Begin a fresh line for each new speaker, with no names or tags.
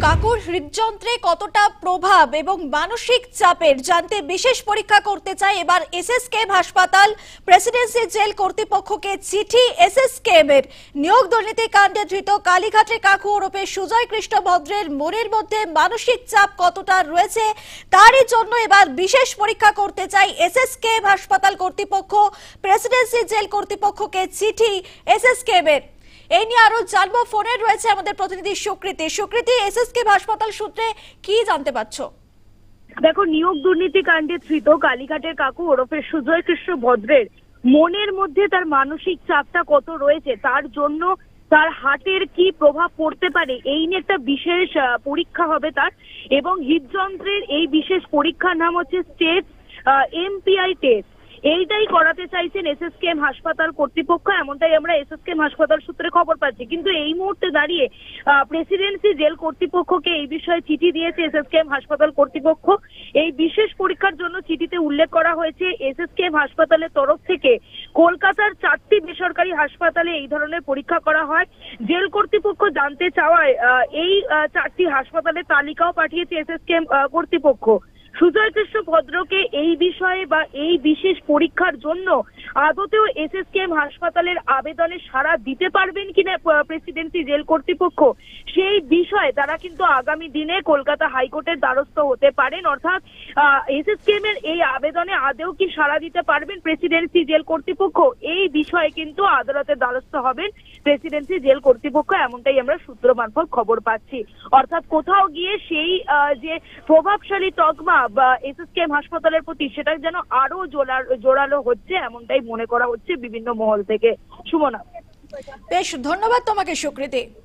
কাকুর হৃদযন্ত্রে কতটা প্রভাব এবং মানসিক চাপের জানতে বিশেষ পরীক্ষা করতে চাই এবার এসএসকেএম হাসপাতাল। প্রেসিডেন্সি জেল কর্তৃপক্ষকে চিঠি এসএসকেএম এর। নিয়োগ দুর্নীতি কাণ্ডে ধৃত কালীঘাটের কাকু ওরফে সুজয় কৃষ্ণ ভদ্রের মনের মধ্যে মানসিক চাপ কতটা রয়েছে তারই জন্য এবার বিশেষ পরীক্ষা করতে চাই এসএসকেএম হাসপাতাল কর্তৃপক্ষ। প্রেসিডেন্সি জেল কর্তৃপক্ষকে চিঠি এসএসকেএম এর। এই নিয়ে আরো জানবো, ফোনে রয়েছে আমাদের প্রতিনিধি সুকৃতি। এসএসকেএম হাসপাতাল সূত্রে কি জানতে পারছো?
দেখো, নিয়োগ দুর্নীতি কাণ্ডে ধৃত কালীঘাটের কাকু ওরফে সুজয় কৃষ্ণ ভদ্রের মনের মধ্যে তার মানসিক চাপটা কত রয়েছে, তার জন্য তার হার্টের কি প্রভাব পড়তে পারে এই নিয়ে একটা বিশেষ পরীক্ষা হবে তার। এবং হৃদযন্ত্রের এই বিশেষ পরীক্ষার নাম হচ্ছে স্টেট এমপিআই টেস্ট। এইটাই করাতে চাইছেন এসএসকেএম হাসপাতাল কর্তৃপক্ষ, এমনটাই আমরা এসএসকেএম হাসপাতাল সূত্রে খবর পাচ্ছি। কিন্তু এই মুহূর্তে দাঁড়িয়ে প্রেসিডেন্সি জেল কর্তৃপক্ষকে এই বিষয়ে চিঠি দিয়েছে এসএসকেএম হাসপাতাল কর্তৃপক্ষ। এই বিশেষ পরীক্ষার জন্য চিঠিতে উল্লেখ করা হয়েছে এসএসকেএম হাসপাতালের তরফ থেকে কলকাতার 4টি বেসরকারি হাসপাতালে এই ধরনের পরীক্ষা করা হয়। জেল কর্তৃপক্ষ জানতে চাওয়ায় এই 4টি হাসপাতালের তালিকাও পাঠিয়েছে এসএসকেএম কর্তৃপক্ষ। সুজয় কৃষ্ণ ভদ্রকে এই বিষয়ে বা এই বিশেষ পরীক্ষার জন্য আদতেও এসএসকেএম হাসপাতালের আবেদনে সাড়া দিতে পারবেন কিনা প্রেসিডেন্সি জেল কর্তৃপক্ষ, সেই বিষয়ে তারা কিন্তু আগামী দিনে কলকাতা হাইকোর্টের দ্বারস্থ হতে পারেন। অর্থাৎ এসএসকেএম এর এই আবেদনে আদৌ কি সাড়া দিতে পারবেন প্রেসিডেন্সি জেল কর্তৃপক্ষ, এই বিষয়ে কিন্তু আদালতের দ্বারস্থ হবেন প্রেসিডেন্সি জেল কর্তৃপক্ষ, এমনটাই আমরা সূত্র মারফত খবর পাচ্ছি। অর্থাৎ কোথাও গিয়ে সেই যে প্রভাবশালী তকমা বা এসএসকেএম হাসপাতালের প্রতি সেটা যেন আরো জোরালো হচ্ছে, এমনটাই মনে করা হচ্ছে বিভিন্ন মহল থেকে। সুমনা,
বেশ ধন্যবাদ তোমাকে সুকৃতি।